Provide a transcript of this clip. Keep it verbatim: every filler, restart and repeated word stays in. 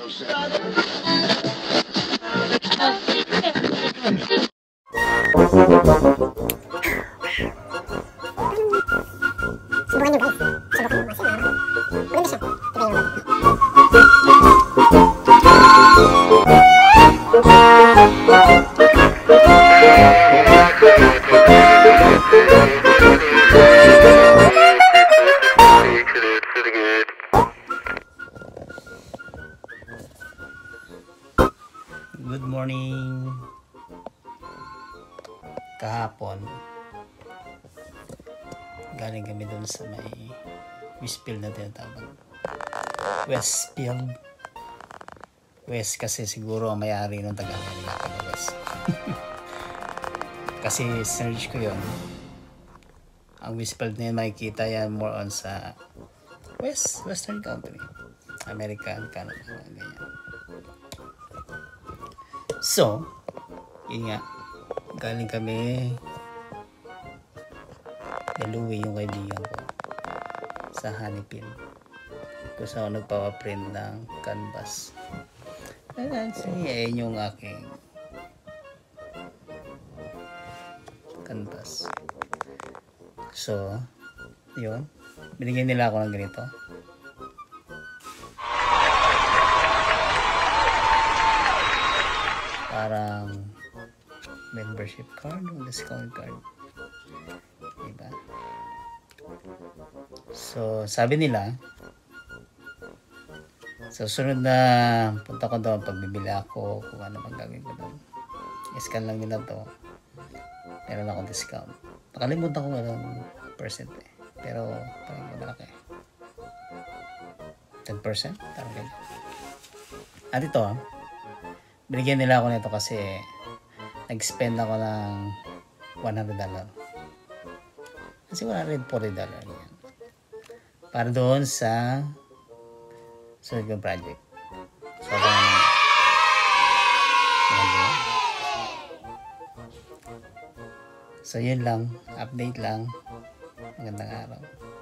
Subukan nyo guys. Subukan nyo kasi na. Maganda siya. Tignan nyo. Good morning. Kahapon galing kami dun sa may Westfield na tinatawag. Westfield. West kasi siguro ang may-ari ng taga-Amerika taga West. Kasi search ko yun. Ang Westfield na yun makikita yan more on sa West, Western country. American, Canada, ganyan. So, yun nga. Galing kami Louie, yung kaibigan ko, sa Hanipin. Kung saan ako nagpapaprint ng canvas. Ayan, ayun yung aking canvas. So, yun. Binigyan nila ako ng ganito. Parang membership card o discount card. Diba? So, sabi nila, sa so, sunod na punta ko doon, pagbibili ako, kung ano mang gagawin ko doon, i-scan lang nila to. Meron akong discount. Nakalimutan ko ng percent eh. Pero, parang malaki. ten percent? Parang ganyan. At ito, binigyan nila ako nito kasi nag-spend ako ng one hundred dollars. Kasi one hundred forty dollars yan. Para doon sa sunod kong project. So, ganun. So, yun lang. Update lang. Magandang araw.